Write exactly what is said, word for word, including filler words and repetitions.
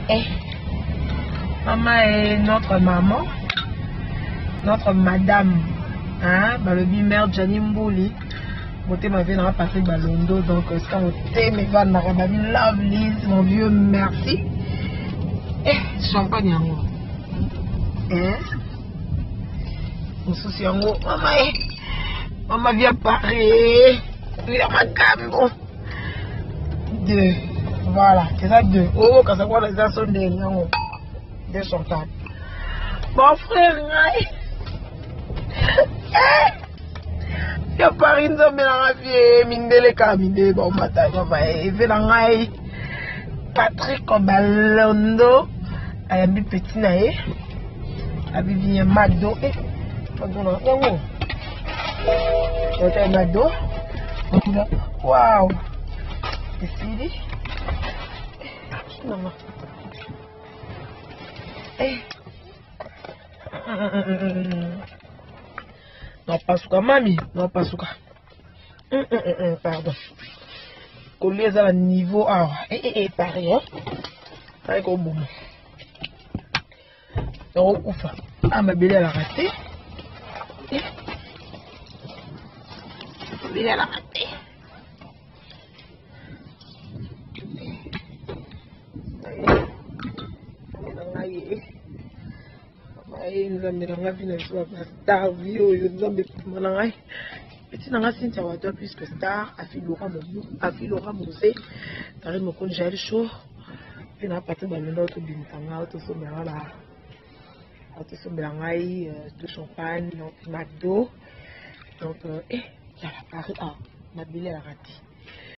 Eh, maman est notre maman, notre madame, hein, bah le bimère Gianni Mbouli. Beauté ma vie n'a pas passé balondo, donc c'est quand beauté mes vannes n'a pas mis love Liz, mon vieux merci. Eh, champagne en haut. Hein? Mon souci en haut, maman eh, maman vient Paris, vient ma gambo. Deux, voilà, c'est ça deux. Oh, quand ça voit les gens sont des en haut. Deux sont quatre. Mon frère, eh! Ya Paris nzo melanga vie mindele ka mindele ba mata ba evela ngai Patrick Balondo ayambi petit na ye abibi Mado eh pardon yango c'est Mado wow c'est non eh non pas suka mami non pas suka hum, hum, hum, pardon coller à niveau ah eh eh eh pareil hein pareil comme bon donc oufa ah ma belle elle a raté eh belle elle a raté nous avons mis star bio nous avons mis petit nanga Cynthia Wado puisque star a fait Laura Mobu a fait Laura Mosé tari mo kon jail show puis na parti ba lendo to bintanga to so mera la to so mera ngai de champagne donc Mado donc eh la Paris ah ma belle a raté.